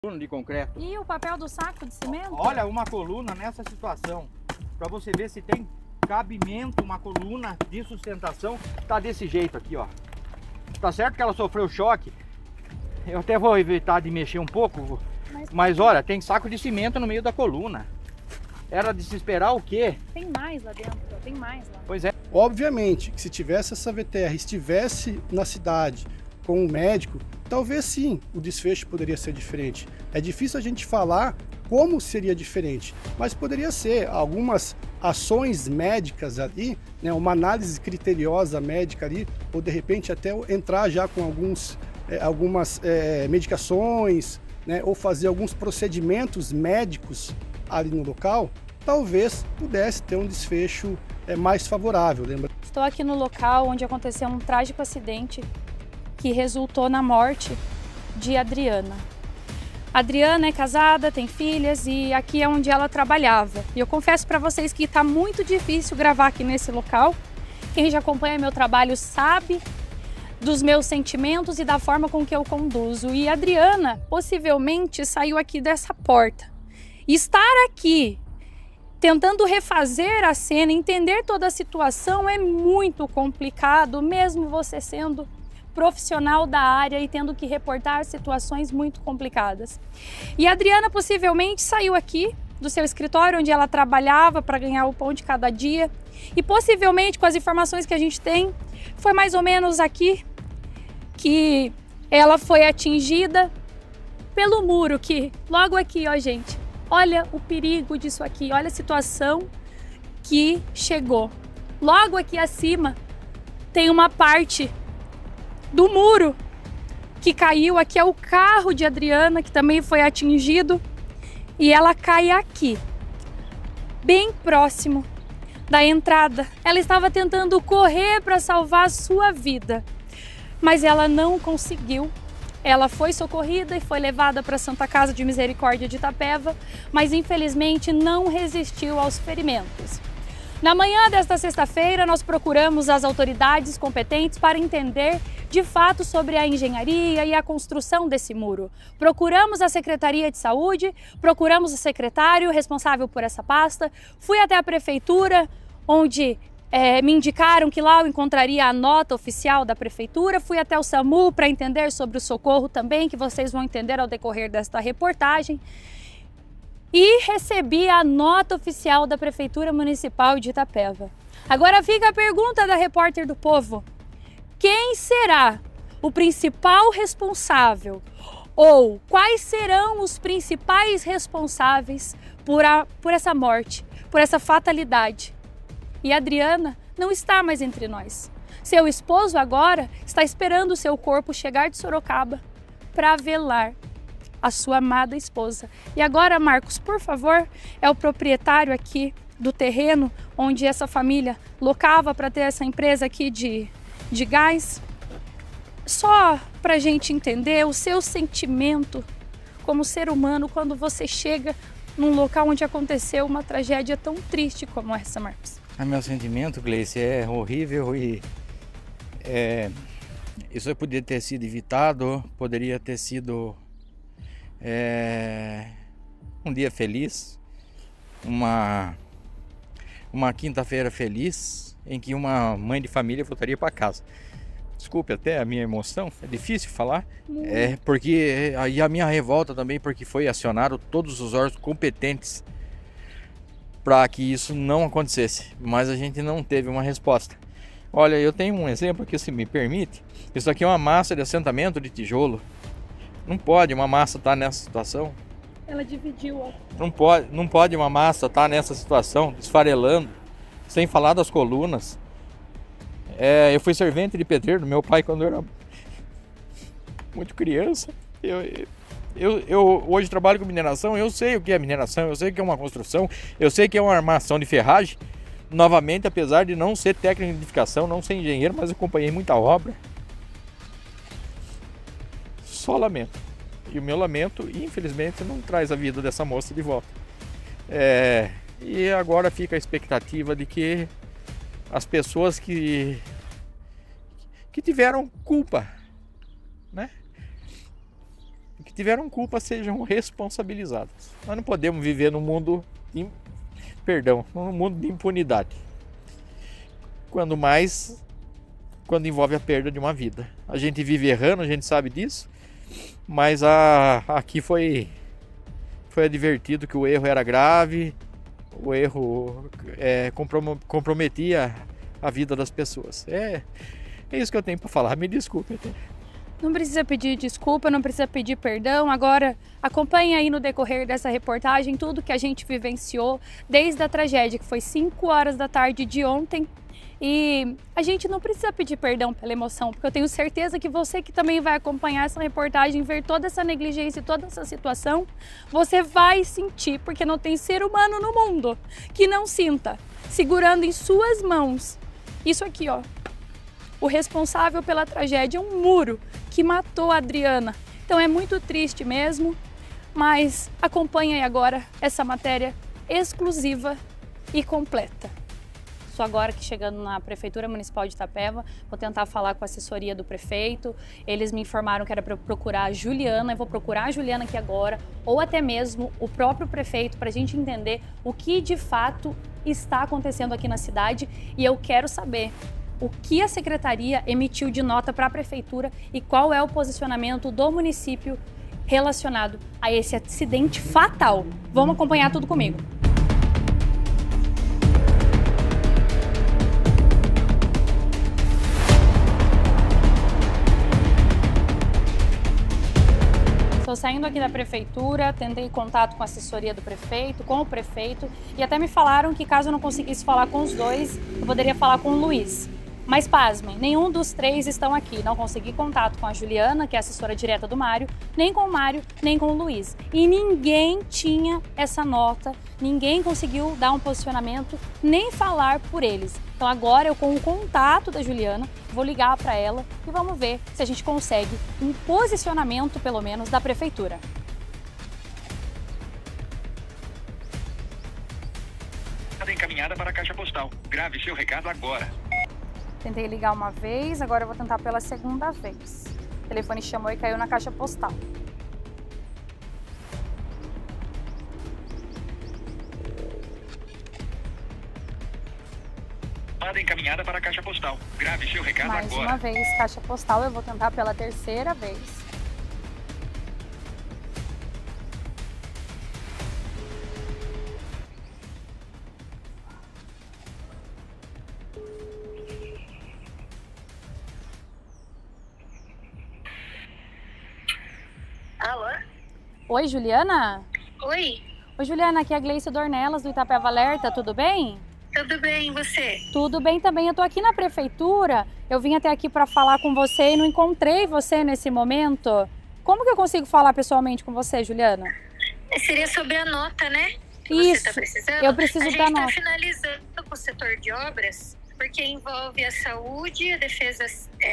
coluna de concreto. E o papel do saco de cimento? Olha, uma coluna nessa situação, para você ver se tem cabimento, uma coluna de sustentação, tá desse jeito aqui, ó. Tá certo que ela sofreu choque. Eu até vou evitar de mexer um pouco, mas olha, tem saco de cimento no meio da coluna. Era de se esperar o quê? Tem mais lá dentro, tem mais lá. Pois é. Obviamente que se tivesse essa VTR, estivesse na cidade com um médico, talvez sim, o desfecho poderia ser diferente. É difícil a gente falar como seria diferente, mas poderia ser algumas ações médicas ali, né, uma análise criteriosa médica ali, ou de repente até entrar já com algumas medicações, né, ou fazer alguns procedimentos médicos ali no local, talvez pudesse ter um desfecho mais favorável. Lembra? Estou aqui no local onde aconteceu um trágico acidente que resultou na morte de Adriana. Adriana é casada, tem filhas e aqui é onde ela trabalhava. E eu confesso para vocês que está muito difícil gravar aqui nesse local. Quem já acompanha meu trabalho sabe dos meus sentimentos e da forma com que eu conduzo. E Adriana possivelmente saiu aqui dessa porta. E estar aqui tentando refazer a cena, entender toda a situação é muito complicado, mesmo você sendo profissional da área e tendo que reportar situações muito complicadas. E a Adriana possivelmente saiu aqui do seu escritório onde ela trabalhava para ganhar o pão de cada dia e possivelmente, com as informações que a gente tem, foi mais ou menos aqui que ela foi atingida pelo muro, que logo aqui, ó gente, olha o perigo disso aqui, olha a situação que chegou. Logo aqui acima tem uma parte do muro que caiu, aqui é o carro de Adriana que também foi atingido e ela cai aqui, bem próximo da entrada. Ela estava tentando correr para salvar a sua vida, mas ela não conseguiu. Ela foi socorrida e foi levada para a Santa Casa de Misericórdia de Itapeva, mas infelizmente não resistiu aos ferimentos. Na manhã desta sexta-feira, nós procuramos as autoridades competentes para entender de fato sobre a engenharia e a construção desse muro. Procuramos a Secretaria de Saúde, procuramos o secretário responsável por essa pasta, fui até a prefeitura, onde me indicaram que lá eu encontraria a nota oficial da prefeitura, fui até o SAMU para entender sobre o socorro também, que vocês vão entender ao decorrer desta reportagem. E recebi a nota oficial da Prefeitura Municipal de Itapeva. Agora fica a pergunta da repórter do Povo: quem será o principal responsável ou quais serão os principais responsáveis por essa morte, por essa fatalidade? E a Adriana não está mais entre nós. Seu esposo agora está esperando o seu corpo chegar de Sorocaba para velar a sua amada esposa. E agora, Marcos, por favor, é o proprietário aqui do terreno onde essa família locava para ter essa empresa aqui de gás. Só para a gente entender o seu sentimento como ser humano quando você chega num local onde aconteceu uma tragédia tão triste como essa, Marcos. Meu sentimento, Gleice, é horrível e isso poderia ter sido evitado, poderia ter sido um dia feliz, uma quinta-feira feliz em que uma mãe de família voltaria para casa. Desculpe até a minha emoção, é difícil falar, porque aí a minha revolta também, porque foi acionado todos os órgãos competentes para que isso não acontecesse, mas a gente não teve uma resposta. Olha, eu tenho um exemplo aqui, se me permite. Isso aqui é uma massa de assentamento de tijolo. Não pode uma massa estar nessa situação. Ela dividiu, ó. Não pode uma massa estar nessa situação, esfarelando, sem falar das colunas. Eu fui servente de pedreiro do meu pai quando eu era muito criança. Eu hoje trabalho com mineração, eu sei o que é mineração, eu sei o que é uma construção, eu sei o que é uma armação de ferragem. Novamente, apesar de não ser técnico de edificação, não ser engenheiro, mas eu acompanhei muita obra. Só lamento. E o meu lamento, infelizmente, não traz a vida dessa moça de volta. E agora fica a expectativa de que as pessoas que tiveram culpa, né? Que tiveram culpa sejam responsabilizadas. Nós não podemos viver num mundo num mundo de impunidade. Quando envolve a perda de uma vida. A gente vive errando, a gente sabe disso, mas aqui foi advertido que o erro era grave, o erro comprometia a vida das pessoas. É isso que eu tenho para falar, me desculpe. Não precisa pedir desculpa, não precisa pedir perdão. Agora, acompanhe aí no decorrer dessa reportagem tudo que a gente vivenciou desde a tragédia, que foi 5 horas da tarde de ontem. E a gente não precisa pedir perdão pela emoção, porque eu tenho certeza que você que também vai acompanhar essa reportagem, ver toda essa negligência e toda essa situação, você vai sentir, porque não tem ser humano no mundo que não sinta, segurando em suas mãos, isso aqui, ó, o responsável pela tragédia, um muro que matou a Adriana. Então é muito triste mesmo, mas acompanhe aí agora essa matéria exclusiva e completa. Estou agora que chegando na Prefeitura Municipal de Itapeva, vou tentar falar com a assessoria do prefeito. Eles me informaram que era para procurar a Juliana, eu vou procurar a Juliana aqui agora, ou até mesmo o próprio prefeito, para a gente entender o que de fato está acontecendo aqui na cidade. E eu quero saber o que a secretaria emitiu de nota para a prefeitura e qual é o posicionamento do município relacionado a esse acidente fatal. Vamos acompanhar tudo comigo. Estou saindo aqui da prefeitura, tentei contato com a assessoria do prefeito, com o prefeito, e até me falaram que caso eu não conseguisse falar com os dois, eu poderia falar com o Luiz. Mas pasmem, nenhum dos três estão aqui. Não consegui contato com a Juliana, que é a assessora direta do Mário, nem com o Mário, nem com o Luiz. E ninguém tinha essa nota, ninguém conseguiu dar um posicionamento, nem falar por eles. Então agora eu, com o contato da Juliana, vou ligar para ela e vamos ver se a gente consegue um posicionamento, pelo menos, da prefeitura. Encaminhada para a caixa postal. Grave seu recado agora. Tentei ligar uma vez, agora eu vou tentar pela segunda vez. O telefone chamou e caiu na caixa postal. Encaminhada para a caixa postal. Grave seu recado agora. Mais uma vez, caixa postal, eu vou tentar pela terceira vez. Alô? Oi, Juliana? Oi, Oi, Juliana, aqui é a Gleice Dornelas do Itapeva Alerta, tudo bem? tudo bem, e você? Tudo bem também, eu tô aqui na prefeitura, eu vim até aqui para falar com você e não encontrei você nesse momento. Como que eu consigo falar pessoalmente com você, Juliana? Seria sobre a nota, né? Que Isso, você tá precisando. eu preciso da A gente nota. tá finalizando com o setor de obras, porque envolve a saúde, a defesa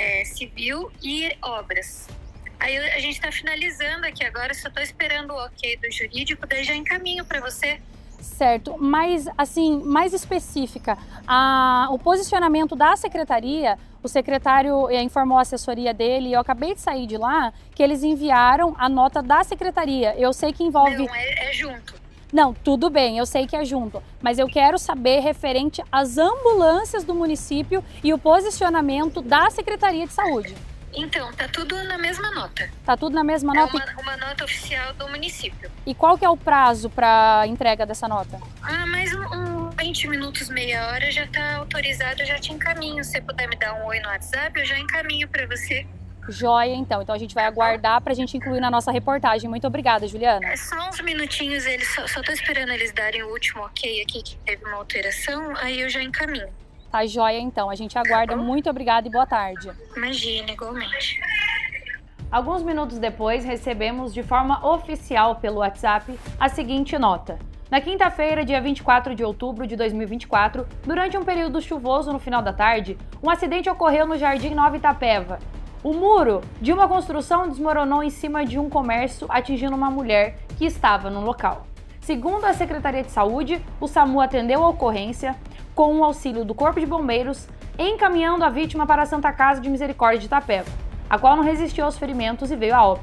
civil e obras. Aí a gente tá finalizando aqui agora, só tô esperando o ok do jurídico, daí já encaminho para você. Certo, mas assim, mais específica, o posicionamento da secretaria, o secretário informou a assessoria dele, e eu acabei de sair de lá, que eles enviaram a nota da secretaria. Eu sei que envolve... Não, é junto. Não, tudo bem, eu sei que é junto, mas eu quero saber referente às ambulâncias do município e o posicionamento da Secretaria de Saúde. Então, tá tudo na mesma nota. Tá tudo na mesma É nota? uma nota oficial do município. E qual que é o prazo para entrega dessa nota? Mais um 20 minutos, meia hora já tá autorizado, eu já te encaminho. Se você puder me dar um oi no WhatsApp, eu já encaminho para você. Joia, então. Então a gente vai aguardar pra gente incluir na nossa reportagem. Muito obrigada, Juliana. É só uns minutinhos, só tô esperando eles darem o último ok aqui, que teve uma alteração, aí eu já encaminho. Tá joia, então. A gente aguarda. Muito obrigada e boa tarde. Imagina, igualmente. Alguns minutos depois, recebemos de forma oficial pelo WhatsApp a seguinte nota. Na quinta-feira, dia 24 de outubro de 2024, durante um período chuvoso no final da tarde, um acidente ocorreu no Jardim Nova Itapeva. O muro de uma construção desmoronou em cima de um comércio, atingindo uma mulher que estava no local. Segundo a Secretaria de Saúde, o SAMU atendeu a ocorrência com o auxílio do Corpo de Bombeiros, encaminhando a vítima para a Santa Casa de Misericórdia de Itapeva, a qual não resistiu aos ferimentos e veio a óbito.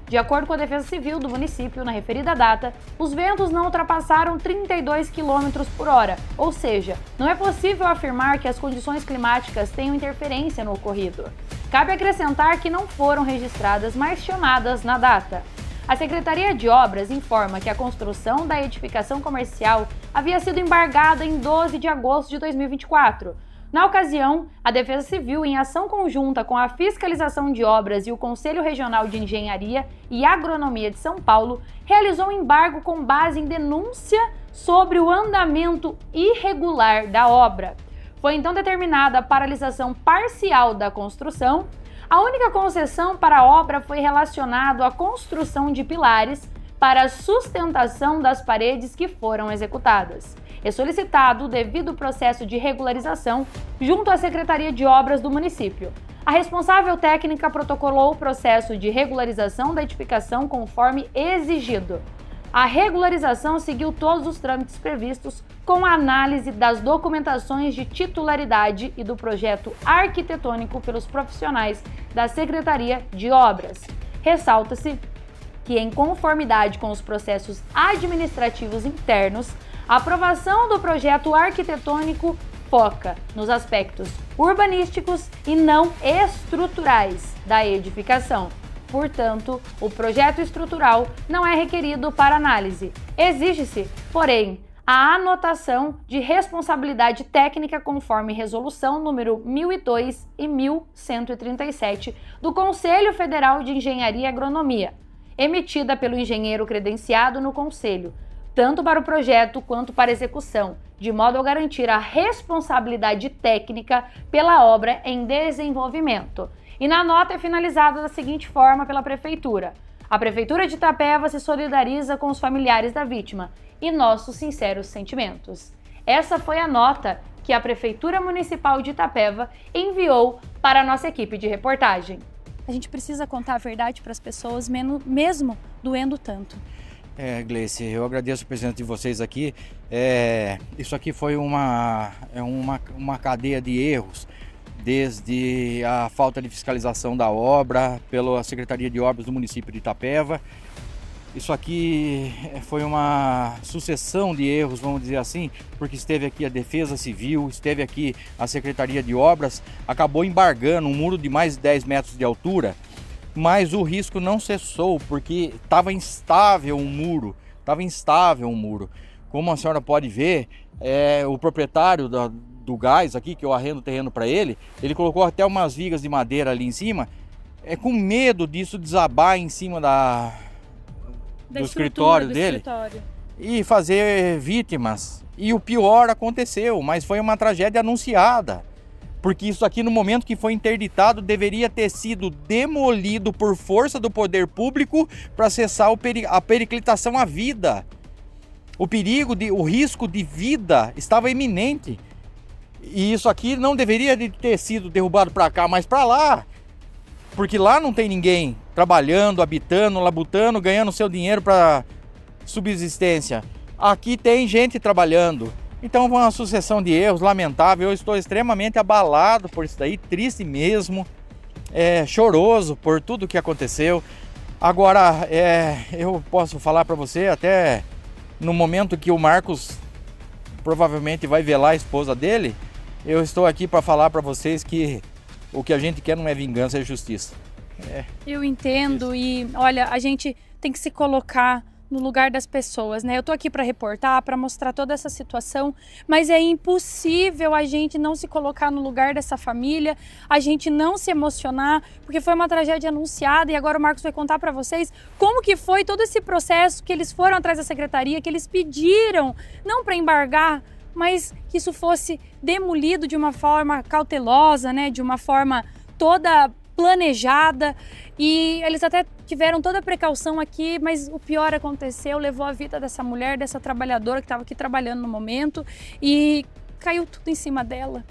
De acordo com a Defesa Civil do município, na referida data, os ventos não ultrapassaram 32 km por hora, ou seja, não é possível afirmar que as condições climáticas tenham interferência no ocorrido. Cabe acrescentar que não foram registradas mais chamadas na data. A Secretaria de Obras informa que a construção da edificação comercial havia sido embargada em 12 de agosto de 2024. Na ocasião, a Defesa Civil, em ação conjunta com a Fiscalização de Obras e o Conselho Regional de Engenharia e Agronomia de São Paulo, realizou um embargo com base em denúncia sobre o andamento irregular da obra. Foi então determinada a paralisação parcial da construção. A única concessão para a obra foi relacionada à construção de pilares para a sustentação das paredes que foram executadas. É solicitado o devido processo de regularização junto à Secretaria de Obras do município. A responsável técnica protocolou o processo de regularização da edificação conforme exigido. A regularização seguiu todos os trâmites previstos com a análise das documentações de titularidade e do projeto arquitetônico pelos profissionais da Secretaria de Obras. Ressalta-se que, em conformidade com os processos administrativos internos, a aprovação do projeto arquitetônico foca nos aspectos urbanísticos e não estruturais da edificação. Portanto, o projeto estrutural não é requerido para análise. Exige-se, porém, a anotação de responsabilidade técnica conforme resolução número 1002 e 1137 do Conselho Federal de Engenharia e Agronomia, emitida pelo engenheiro credenciado no Conselho, tanto para o projeto quanto para a execução, de modo a garantir a responsabilidade técnica pela obra em desenvolvimento. E na nota é finalizada da seguinte forma pela Prefeitura. A Prefeitura de Itapeva se solidariza com os familiares da vítima e nossos sinceros sentimentos. Essa foi a nota que a Prefeitura Municipal de Itapeva enviou para a nossa equipe de reportagem. A gente precisa contar a verdade para as pessoas, mesmo doendo tanto. Gleice, eu agradeço a presença de vocês aqui. Isso aqui foi uma cadeia de erros, desde a falta de fiscalização da obra pela Secretaria de Obras do município de Itapeva. Isso aqui foi uma sucessão de erros, vamos dizer assim, porque esteve aqui a Defesa Civil, esteve aqui a Secretaria de Obras, acabou embargando um muro de mais de 10 metros de altura, mas o risco não cessou, porque estava instável um muro, Como a senhora pode ver, o proprietário do gás aqui, que eu arrendo o terreno para ele colocou até umas vigas de madeira ali em cima, com medo disso desabar em cima do escritório dele e fazer vítimas. E o pior aconteceu, mas foi uma tragédia anunciada. Porque isso aqui, no momento que foi interditado, deveria ter sido demolido por força do poder público para cessar a periclitação à vida. O risco de vida estava iminente. E isso aqui não deveria ter sido derrubado para cá, mas para lá. Porque lá não tem ninguém trabalhando, habitando, labutando, ganhando seu dinheiro para subsistência. Aqui tem gente trabalhando. Então foi uma sucessão de erros, lamentável. Eu estou extremamente abalado por isso daí, triste mesmo, choroso por tudo que aconteceu. Agora, eu posso falar para você, até no momento que o Marcos provavelmente vai velar a esposa dele, eu estou aqui para falar para vocês que o que a gente quer não é vingança, é justiça. Eu entendo e, olha, a gente tem que se colocar no lugar das pessoas, né? Eu tô aqui para reportar, para mostrar toda essa situação, mas é impossível a gente não se colocar no lugar dessa família, a gente não se emocionar, porque foi uma tragédia anunciada e agora o Marcos vai contar para vocês como que foi todo esse processo que eles foram atrás da secretaria, que eles pediram, não para embargar, mas que isso fosse demolido de uma forma cautelosa, né? De uma forma toda planejada, e eles até tiveram toda a precaução aqui, mas o pior aconteceu, levou a vida dessa mulher, dessa trabalhadora que estava aqui trabalhando no momento, e caiu tudo em cima dela,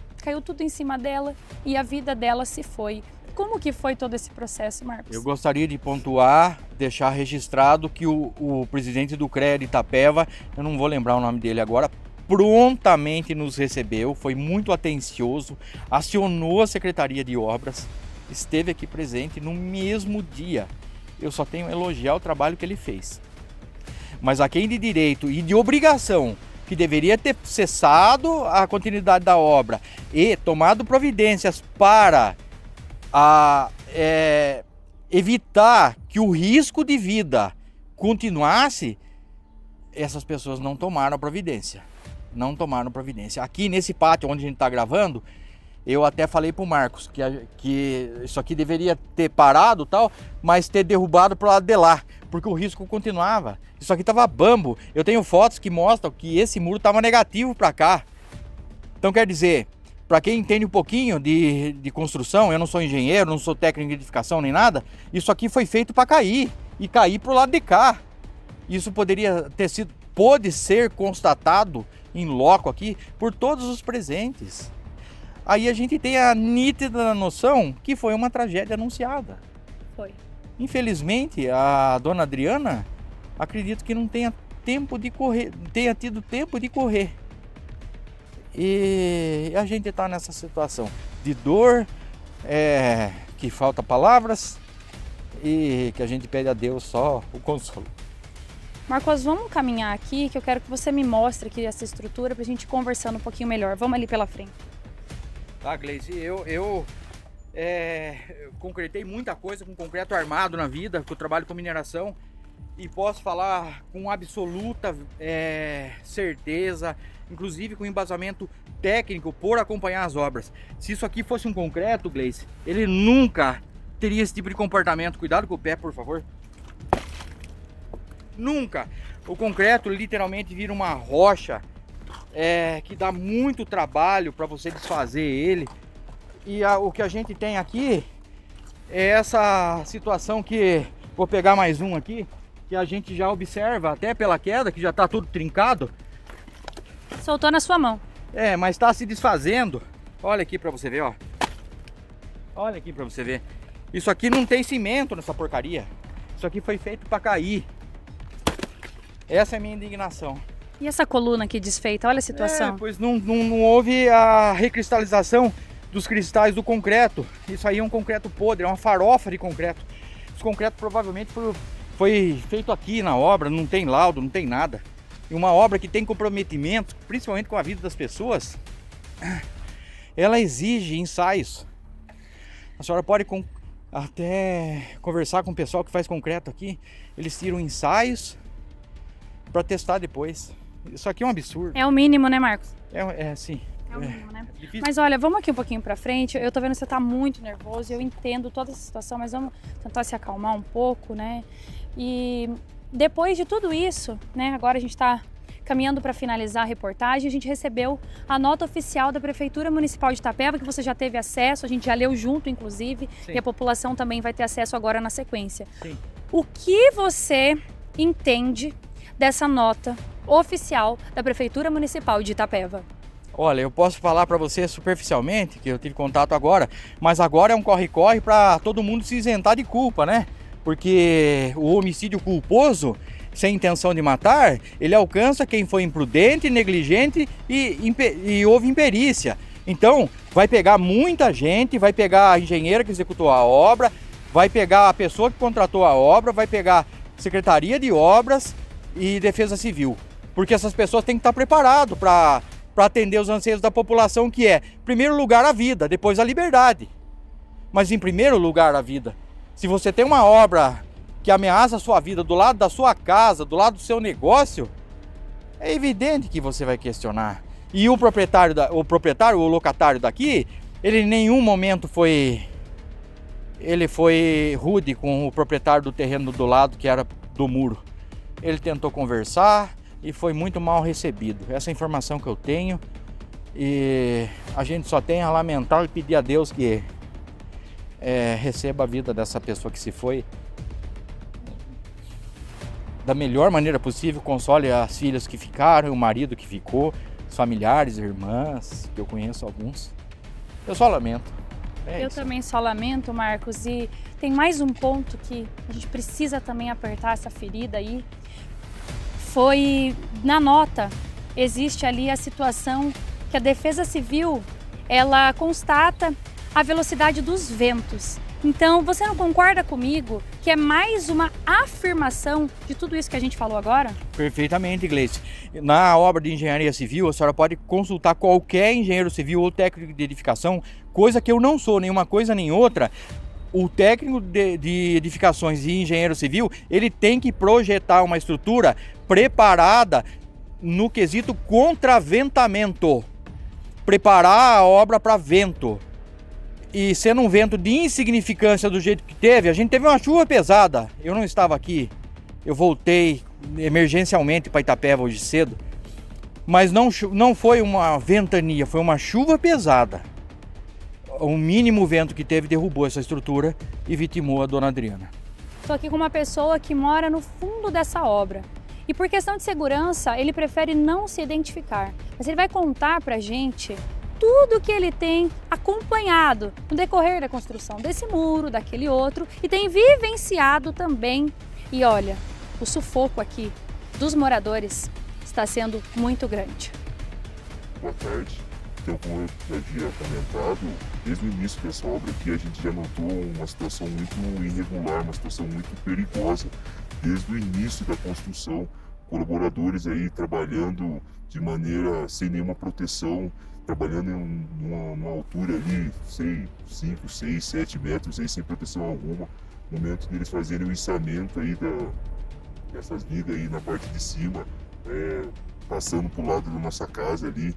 e a vida dela se foi. Como que foi todo esse processo, Marcos? Eu gostaria de pontuar, deixar registrado que o presidente do CREA de Itapeva, eu não vou lembrar o nome dele agora, prontamente nos recebeu, foi muito atencioso, acionou a Secretaria de Obras, esteve aqui presente no mesmo dia. eu só tenho a elogiar o trabalho que ele fez. Mas a quem de direito e de obrigação, que deveria ter cessado a continuidade da obra e tomado providências para evitar que o risco de vida continuasse, essas pessoas não tomaram a providência. Não tomaram providência. Aqui nesse pátio onde a gente está gravando, eu até falei para o Marcos que isso aqui deveria ter parado tal, mas ter derrubado para o lado de lá, porque o risco continuava. Isso aqui estava bambo. Eu tenho fotos que mostram que esse muro estava negativo para cá. Então quer dizer, para quem entende um pouquinho de construção, eu não sou engenheiro, não sou técnico de edificação nem nada, isso aqui foi feito para cair e cair para o lado de cá. Isso pode ser constatado em loco aqui por todos os presentes. Aí a gente tem a nítida noção que foi uma tragédia anunciada. Foi. Infelizmente, a dona Adriana, acredito que não tenha tido tempo de correr. E a gente está nessa situação de dor, que falta palavras e que a gente pede a Deus só o consolo. Marcos, vamos caminhar aqui, que eu quero que você me mostre aqui essa estrutura para a gente conversando um pouquinho melhor. Vamos ali pela frente. Tá, Gleice, eu concretei muita coisa com concreto armado na vida, que eu trabalho com mineração, e posso falar com absoluta certeza, inclusive com embasamento técnico por acompanhar as obras. Se isso aqui fosse um concreto, Gleice, ele nunca teria esse tipo de comportamento. Cuidado com o pé, por favor. Nunca. O concreto literalmente vira uma rocha que dá muito trabalho para você desfazer ele. E o que a gente tem aqui é essa situação que, vou pegar mais um aqui, que a gente já observa até pela queda, que já está tudo trincado. Soltou na sua mão. Mas está se desfazendo. Olha aqui para você ver, ó. Olha aqui para você ver. Isso aqui não tem cimento nessa porcaria. Isso aqui foi feito para cair. Essa é a minha indignação. E essa coluna aqui desfeita, olha a situação. Pois não houve a recristalização dos cristais do concreto. Isso aí é um concreto podre, é uma farofa de concreto. Esse concreto provavelmente foi feito aqui na obra, não tem laudo, não tem nada. E uma obra que tem comprometimento, principalmente com a vida das pessoas, ela exige ensaios. A senhora pode até conversar com o pessoal que faz concreto aqui. Eles tiram ensaios para testar depois. Isso aqui é um absurdo. É o mínimo, né, Marcos? Sim. É o mínimo, né? Difícil. Mas olha, vamos aqui um pouquinho pra frente. Eu tô vendo que você tá muito nervoso. Eu entendo toda essa situação, mas vamos tentar se acalmar um pouco, né? E depois de tudo isso, né? Agora a gente tá caminhando para finalizar a reportagem. A gente recebeu a nota oficial da Prefeitura Municipal de Itapeva, que você já teve acesso, a gente já leu junto, inclusive. Sim. E a população também vai ter acesso agora na sequência. Sim. O que você entende dessa nota oficial da Prefeitura Municipal de Itapeva? Olha, eu posso falar para você superficialmente, que eu tive contato agora, mas agora é um corre-corre para todo mundo se isentar de culpa, né? Porque o homicídio culposo, sem intenção de matar, ele alcança quem foi imprudente, negligente e houve imperícia. Então, vai pegar muita gente, vai pegar a engenheira que executou a obra, vai pegar a pessoa que contratou a obra, vai pegar a Secretaria de Obras e Defesa Civil. Porque essas pessoas têm que estar preparadas para atender os anseios da população, que é, em primeiro lugar, a vida, depois a liberdade. Mas em primeiro lugar, a vida. Se você tem uma obra que ameaça a sua vida do lado da sua casa, do lado do seu negócio, é evidente que você vai questionar. E o locatário daqui, ele em nenhum momento foi rude com o proprietário do terreno do lado, que era do muro. Ele tentou conversar e foi muito mal recebido. Essa é a informação que eu tenho, e a gente só tem a lamentar e pedir a Deus que receba a vida dessa pessoa que se foi da melhor maneira possível, console as filhas que ficaram, o marido que ficou, os familiares, irmãs, que eu conheço alguns. Eu só lamento. Eu também só lamento, Marcos, e tem mais um ponto que a gente precisa também apertar essa ferida aí. Foi na nota, existe ali a situação que a Defesa Civil, ela constata a velocidade dos ventos. Então, você não concorda comigo que é mais uma afirmação de tudo isso que a gente falou agora? Perfeitamente, Gleice. Na obra de engenharia civil, a senhora pode consultar qualquer engenheiro civil ou técnico de edificação, coisa que eu não sou, nenhuma coisa nem outra. O técnico de edificações e engenheiro civil, ele tem que projetar uma estrutura preparada no quesito contraventamento. Preparar a obra para vento. E sendo um vento de insignificância do jeito que teve, a gente teve uma chuva pesada. Eu não estava aqui, eu voltei emergencialmente para Itapeva hoje cedo. Mas não foi uma ventania, foi uma chuva pesada. O mínimo vento que teve derrubou essa estrutura e vitimou a dona Adriana. Estou aqui com uma pessoa que mora no fundo dessa obra. E por questão de segurança, ele prefere não se identificar. Mas ele vai contar pra gente tudo que ele tem acompanhado no decorrer da construção desse muro, daquele outro, e tem vivenciado também. E olha, o sufoco aqui dos moradores está sendo muito grande. Boa tarde. Então, como eu já havia comentado, desde o início dessa obra aqui, a gente já notou uma situação muito irregular, uma situação muito perigosa. Desde o início da construção, colaboradores aí trabalhando de maneira sem nenhuma proteção, trabalhando em uma altura ali, 5, 6, 7 metros, aí, sem proteção alguma. No momento deles fazerem o içamento aí dessas vigas aí na parte de cima, passando para o lado da nossa casa ali.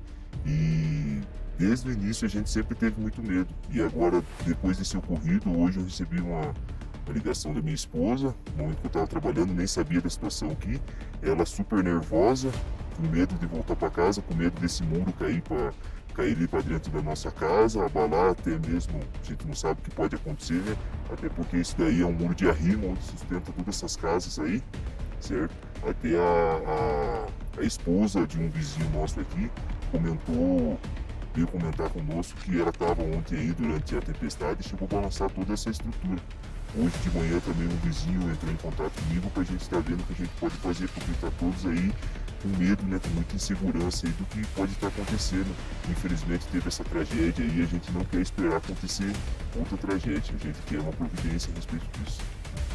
E desde o início a gente sempre teve muito medo. E agora, depois desse ocorrido, hoje eu recebi uma ligação da minha esposa. No momento que eu estava trabalhando, nem sabia da situação aqui. Ela super nervosa, com medo de voltar para casa, com medo desse muro cair ali para dentro da nossa casa, abalar até mesmo, a gente não sabe o que pode acontecer, né? Até porque isso daí é um muro de arrimo onde sustenta todas essas casas aí, certo? Até a esposa de um vizinho nosso aqui veio comentar conosco que ela estava ontem aí durante a tempestade e chegou a balançar toda essa estrutura. Hoje de manhã também um vizinho entrou em contato comigo para a gente estar vendo o que a gente pode fazer, porque está todos aí com medo, né, com muita insegurança aí do que pode estar acontecendo. Infelizmente teve essa tragédia e a gente não quer esperar acontecer outra tragédia, a gente quer uma providência a respeito disso.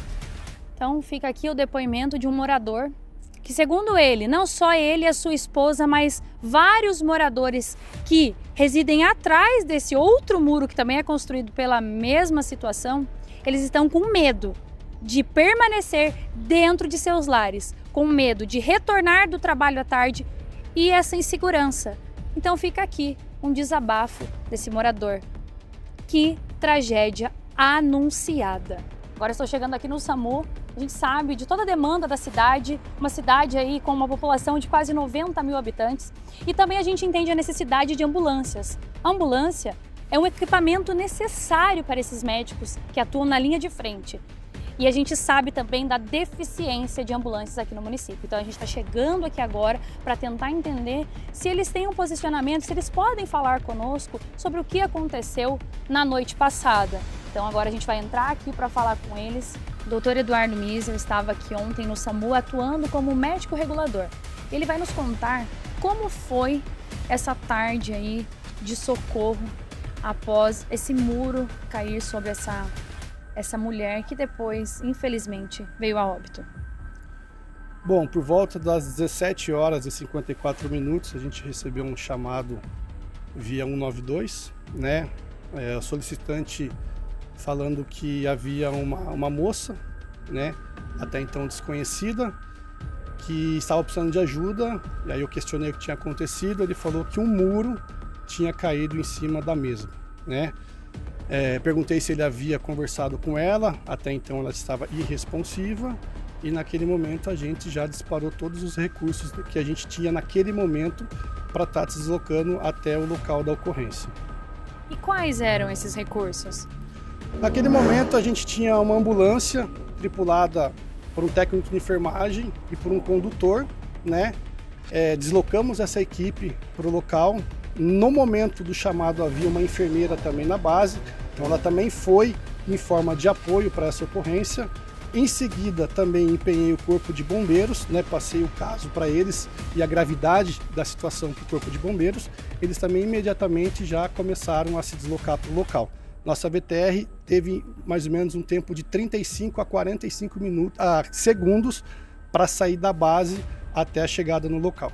Então fica aqui o depoimento de um morador que, segundo ele, não só ele e a sua esposa, mas vários moradores que residem atrás desse outro muro que também é construído pela mesma situação, eles estão com medo de permanecer dentro de seus lares, com medo de retornar do trabalho à tarde e essa insegurança. Então fica aqui um desabafo desse morador. Que tragédia anunciada. Agora estou chegando aqui no SAMU, a gente sabe de toda a demanda da cidade, uma cidade aí com uma população de quase 90 mil habitantes, e também a gente entende a necessidade de ambulâncias. A ambulância é um equipamento necessário para esses médicos que atuam na linha de frente. E a gente sabe também da deficiência de ambulâncias aqui no município. Então a gente está chegando aqui agora para tentar entender se eles têm um posicionamento, se eles podem falar conosco sobre o que aconteceu na noite passada. Então agora a gente vai entrar aqui para falar com eles. O doutor Eduardo Miser estava aqui ontem no SAMU atuando como médico regulador. Ele vai nos contar como foi essa tarde aí de socorro após esse muro cair sobre essa mulher que depois, infelizmente, veio a óbito. Bom, por volta das 17 horas e 54 minutos, a gente recebeu um chamado via 192, né? A solicitante falando que havia uma moça, né? Até então desconhecida, que estava precisando de ajuda. E aí eu questionei o que tinha acontecido. Ele falou que um muro tinha caído em cima da mesma, né? Perguntei se ele havia conversado com ela, até então ela estava irresponsiva, e naquele momento a gente já disparou todos os recursos que a gente tinha naquele momento para estar se deslocando até o local da ocorrência. E quais eram esses recursos? Naquele momento a gente tinha uma ambulância tripulada por um técnico de enfermagem e por um condutor, né? Deslocamos essa equipe para o local. No momento do chamado havia uma enfermeira também na base, então ela também foi em forma de apoio para essa ocorrência. Em seguida também empenhei o corpo de bombeiros, né? Passei o caso para eles e a gravidade da situação para o corpo de bombeiros. Eles também imediatamente já começaram a se deslocar para o local. Nossa VTR teve mais ou menos um tempo de 35 a 45 segundos para sair da base até a chegada no local.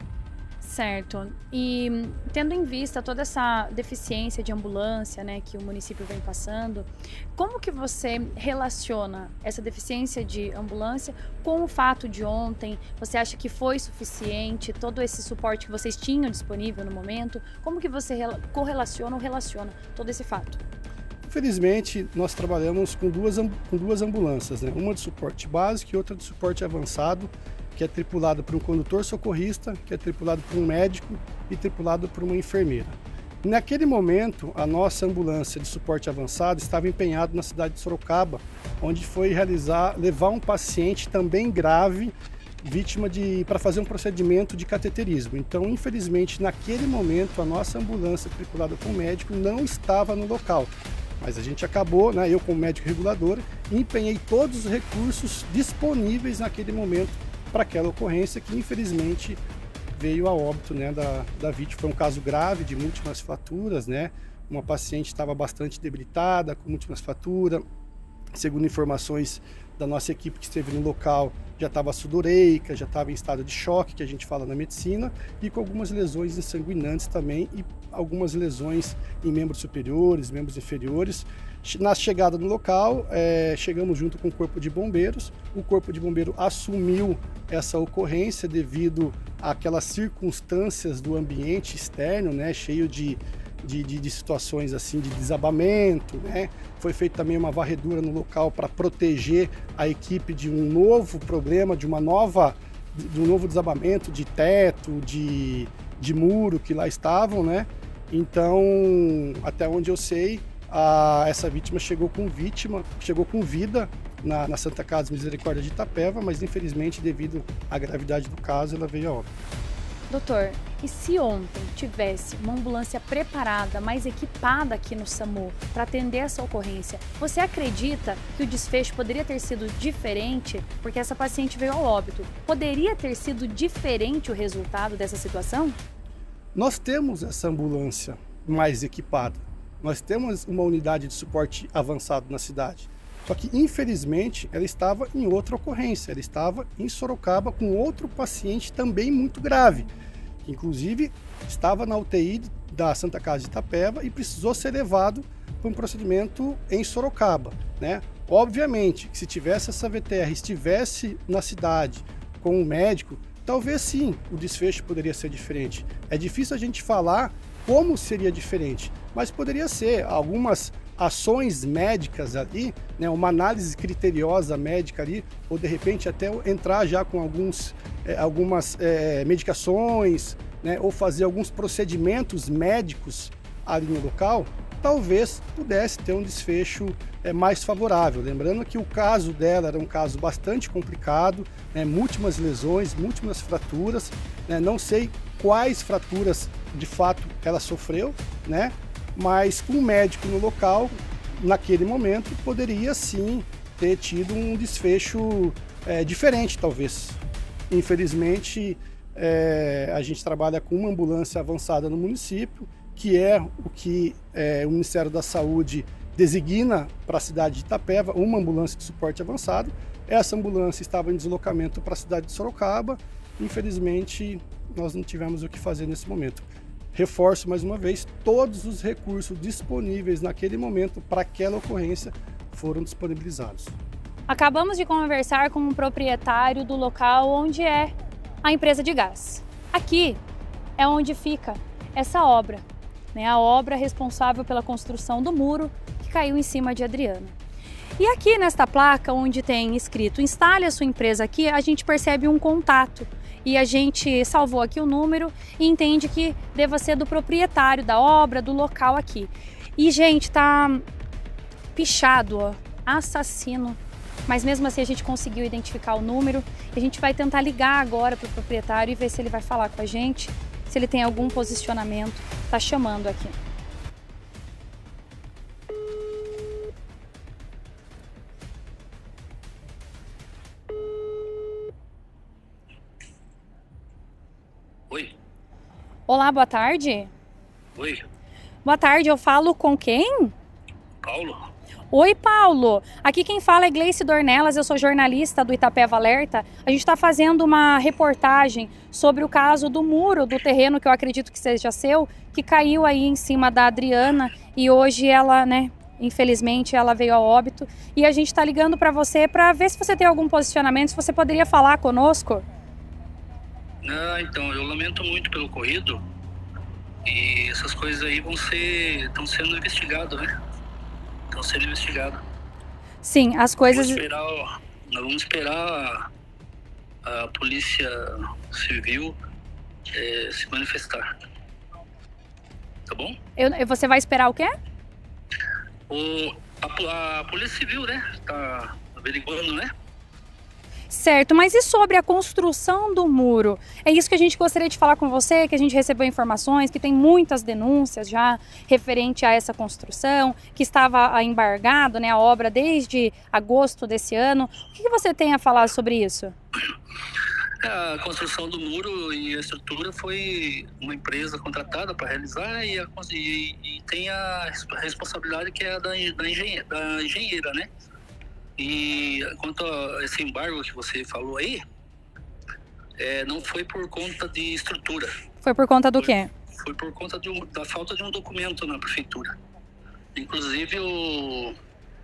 Certo. E tendo em vista toda essa deficiência de ambulância, né, que o município vem passando, como que você relaciona essa deficiência de ambulância com o fato de ontem? Você acha que foi suficiente todo esse suporte que vocês tinham disponível no momento? Como que você correlaciona ou relaciona todo esse fato? Infelizmente, nós trabalhamos com duas ambulâncias, né? Uma de suporte básico e outra de suporte avançado, que é tripulado por um condutor socorrista, que é tripulado por um médico e tripulado por uma enfermeira. Naquele momento, a nossa ambulância de suporte avançado estava empenhada na cidade de Sorocaba, onde foi levar um paciente também grave, vítima para fazer um procedimento de cateterismo. Então, infelizmente, naquele momento, a nossa ambulância tripulada por um médico não estava no local. Mas a gente acabou, né, eu como médico regulador, empenhei todos os recursos disponíveis naquele momento para aquela ocorrência que infelizmente veio a óbito, né, da vítima. Foi um caso grave de múltiplas fraturas, né? Uma paciente estava bastante debilitada, com múltiplas fraturas. Segundo informações da nossa equipe que esteve no local, já estava sudoreica, já estava em estado de choque, que a gente fala na medicina, e com algumas lesões ensanguinantes também e algumas lesões em membros superiores, membros inferiores. Na chegada no local, chegamos junto com o Corpo de Bombeiros. O Corpo de Bombeiro assumiu essa ocorrência devido àquelas circunstâncias do ambiente externo, né, cheio de situações assim de desabamento, né? Foi feita também uma varredura no local para proteger a equipe de um novo problema, de um novo desabamento de teto, de muro que lá estavam, né? Então, até onde eu sei, essa vítima chegou com vida na Santa Casa Misericórdia de Itapeva, mas infelizmente devido à gravidade do caso, ela veio a óbito. Doutor, e se ontem tivesse uma ambulância preparada, mais equipada aqui no SAMU para atender essa ocorrência, você acredita que o desfecho poderia ter sido diferente? Porque essa paciente veio ao óbito. Poderia ter sido diferente o resultado dessa situação? Nós temos essa ambulância mais equipada. Nós temos uma unidade de suporte avançado na cidade. Só que, infelizmente, ela estava em outra ocorrência. Ela estava em Sorocaba com outro paciente também muito grave. Inclusive, estava na UTI da Santa Casa de Itapeva e precisou ser levado para um procedimento em Sorocaba, né? Obviamente, se tivesse essa VTR, estivesse na cidade com um médico, talvez sim, o desfecho poderia ser diferente. É difícil a gente falar como seria diferente, mas poderia ser algumas ações médicas ali, né, uma análise criteriosa médica ali, ou de repente até entrar já com algumas medicações, né, ou fazer alguns procedimentos médicos ali no local, talvez pudesse ter um desfecho mais favorável. Lembrando que o caso dela era um caso bastante complicado, né, múltiplas lesões, múltiplas fraturas, né, não sei quais fraturas de fato ela sofreu, né? Mas com o médico no local, naquele momento, poderia sim ter tido um desfecho diferente, talvez. Infelizmente, a gente trabalha com uma ambulância avançada no município, que é o que o Ministério da Saúde designa para a cidade de Itapeva, uma ambulância de suporte avançado. Essa ambulância estava em deslocamento para a cidade de Sorocaba. Infelizmente, nós não tivemos o que fazer nesse momento. Reforço mais uma vez, todos os recursos disponíveis naquele momento para aquela ocorrência foram disponibilizados. Acabamos de conversar com o proprietário do local onde é a empresa de gás. Aqui é onde fica essa obra, né? A obra responsável pela construção do muro que caiu em cima de Adriana. E aqui nesta placa onde tem escrito "Instale a sua empresa aqui", a gente percebe um contato. E a gente salvou aqui o número e entende que deva ser do proprietário da obra, do local aqui. E, gente, tá pichado, ó, assassino. Mas mesmo assim a gente conseguiu identificar o número. A gente vai tentar ligar agora para o proprietário e ver se ele vai falar com a gente, se ele tem algum posicionamento. Tá chamando aqui. Oi. Olá, boa tarde. Oi. Boa tarde, eu falo com quem? Paulo? Oi, Paulo. Aqui quem fala é Gleice Dornelas, eu sou jornalista do Itapeva Alerta. A gente está fazendo uma reportagem sobre o caso do muro do terreno, que eu acredito que seja seu, que caiu aí em cima da Adriana e hoje ela, né, infelizmente ela veio a óbito. E a gente está ligando para você para ver se você tem algum posicionamento, se você poderia falar conosco. Então, eu lamento muito pelo ocorrido e essas coisas aí estão sendo investigadas, né? Estão sendo investigadas. Sim, as coisas... Nós vamos esperar a Polícia Civil se manifestar. Tá bom? Você vai esperar o quê? A Polícia Civil, né? Tá averiguando, né? Certo, mas e sobre a construção do muro? É isso que a gente gostaria de falar com você, que a gente recebeu informações, que tem muitas denúncias já referente a essa construção, que estava embargado, né, a obra desde agosto desse ano. O que você tem a falar sobre isso? A construção do muro e a estrutura foi uma empresa contratada para realizar e tem a responsabilidade que é da engenheira, né? E quanto a esse embargo que você falou aí, não foi por conta de estrutura. Foi por conta do quê? Foi por conta da falta de um documento na prefeitura. Inclusive,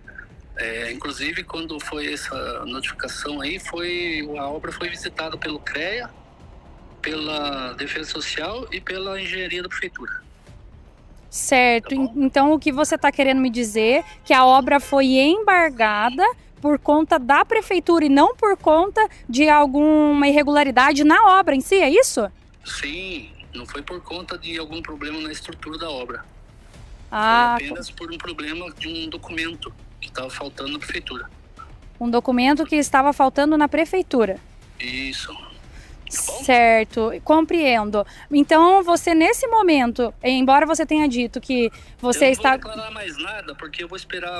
quando foi essa notificação aí, a obra foi visitada pelo CREA, pela Defesa Social e pela engenharia da prefeitura. Certo, Tá bom? Então o que você está querendo me dizer é que a obra foi embargada por conta da prefeitura e não por conta de alguma irregularidade na obra em si, é isso? Sim, não foi por conta de algum problema na estrutura da obra. Foi apenas por um problema de um documento que estava faltando na prefeitura. Um documento que estava faltando na prefeitura. Isso. Certo, compreendo. Então você nesse momento, embora você tenha dito que você está... Eu não vou declarar mais nada, porque eu vou esperar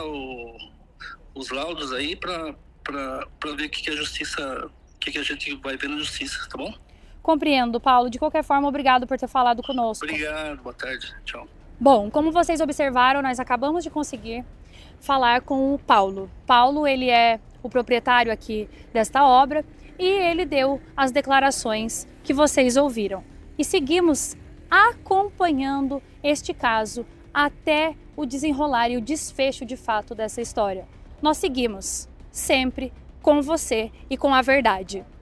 os laudos aí para ver o que a justiça, o que a gente vai ver na justiça, tá bom? Compreendo, Paulo. De qualquer forma, obrigado por ter falado conosco. Obrigado, boa tarde, tchau. Bom, como vocês observaram, nós acabamos de conseguir falar com o Paulo. Paulo, ele é o proprietário aqui desta obra e ele deu as declarações que vocês ouviram. E seguimos acompanhando este caso até o desenrolar e o desfecho de fato dessa história. Nós seguimos sempre com você e com a verdade.